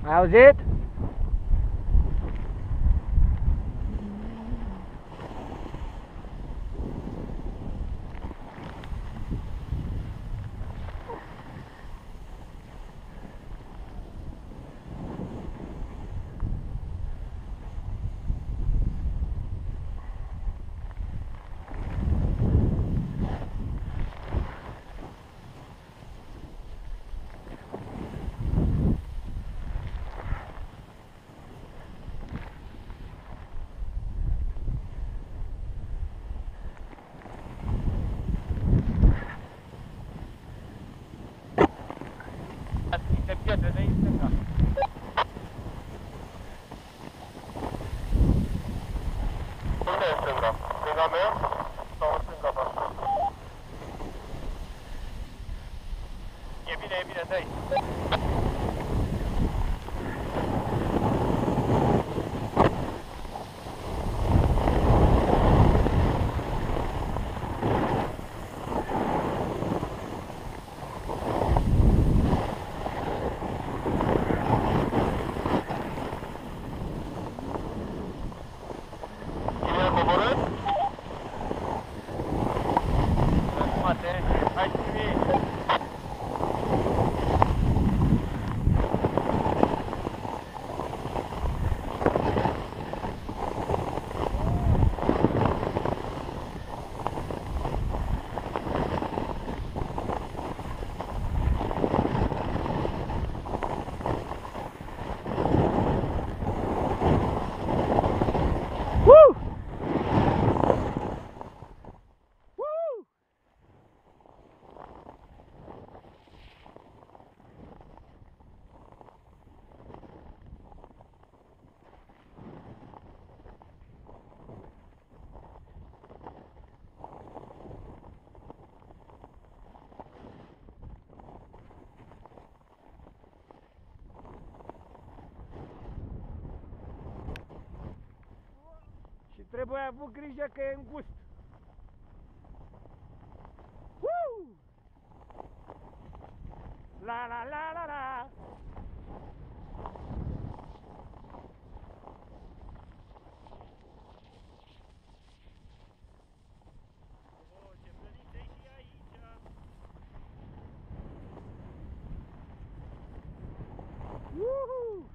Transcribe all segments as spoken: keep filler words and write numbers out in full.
Ai auzit? Niște pietre de aici stânga. Unde e stânga? Stânga mea? Sau stânga voastră? E bine, e bine, dă-i! Hai, Jimmy! Trebuie avut grijă că e îngust. Woo! La la la la la. Oh, ce plănițe și aici! Woohoo!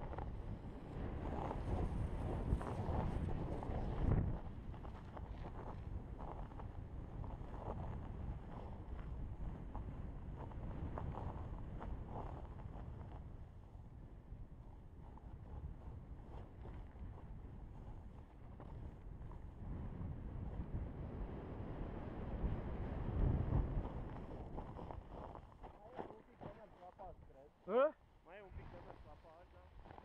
A? Mai e un pic de mers la pas, da?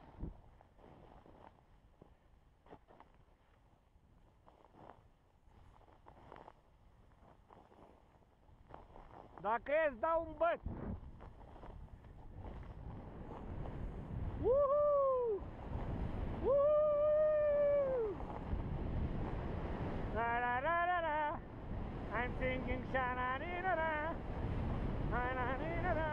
Dacă e, îți dau un băț. Woohoo! Woohoo! La la la la la. I'm singing sha la la la. La la la la.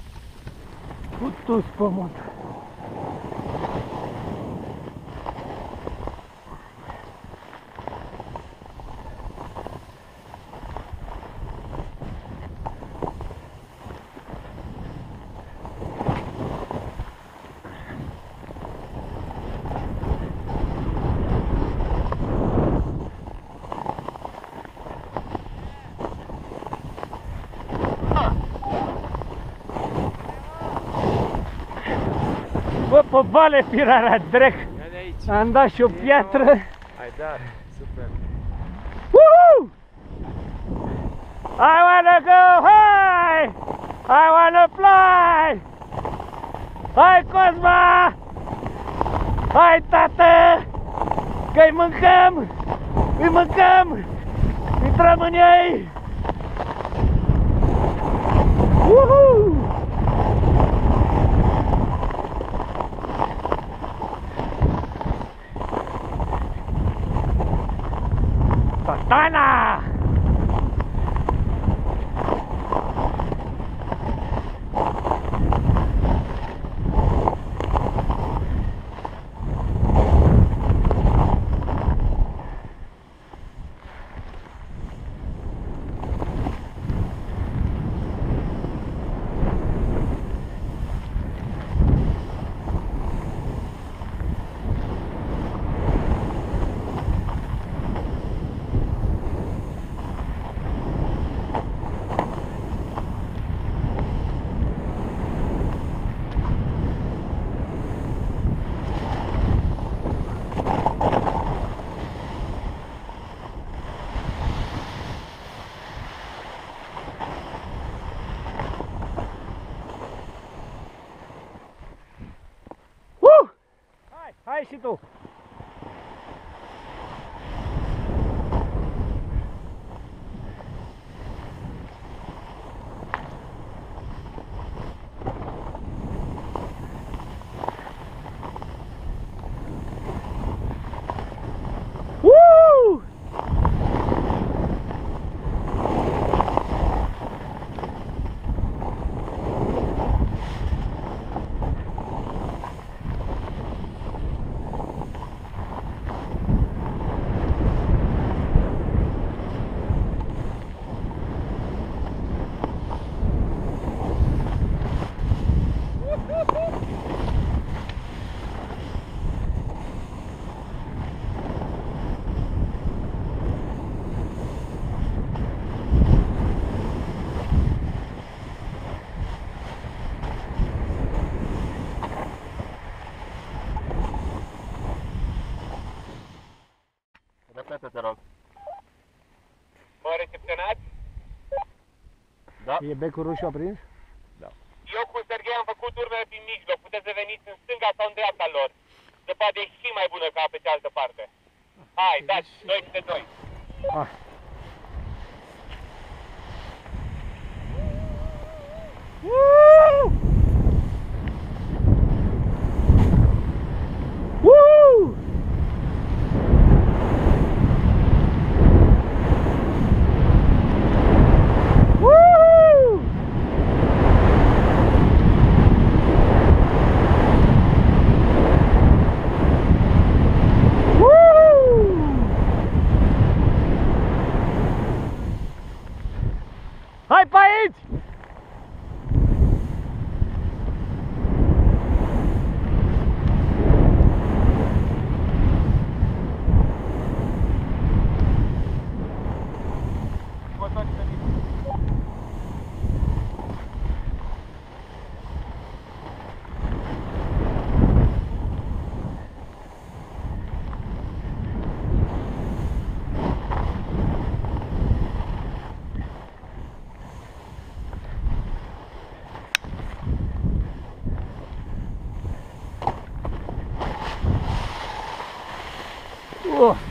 Putus pământ. pe vale pirarea drec. Ia de aici. Am dat și o piatră. Ai dat, super. Woohoo! I wanna go high! I wanna fly! Hai Cosma! Hai tată! Că-i mâncăm! Îi mâncăm! Intrăm în ei! Woohoo! Satana! Hai și tu! Woo! Repete, te rog. Mă recepționați? Da? E becul roșu aprins? Eu cu Serghei am făcut urmele prin mijloc. Puteți să veniți în stânga sau în dreapta lor. Zăpada e și mai bună ca pe cealaltă parte. Hai, dați, doi câte doi. Ah. Woo! Woo! Woo! Woo! Hai pe aici! Oh.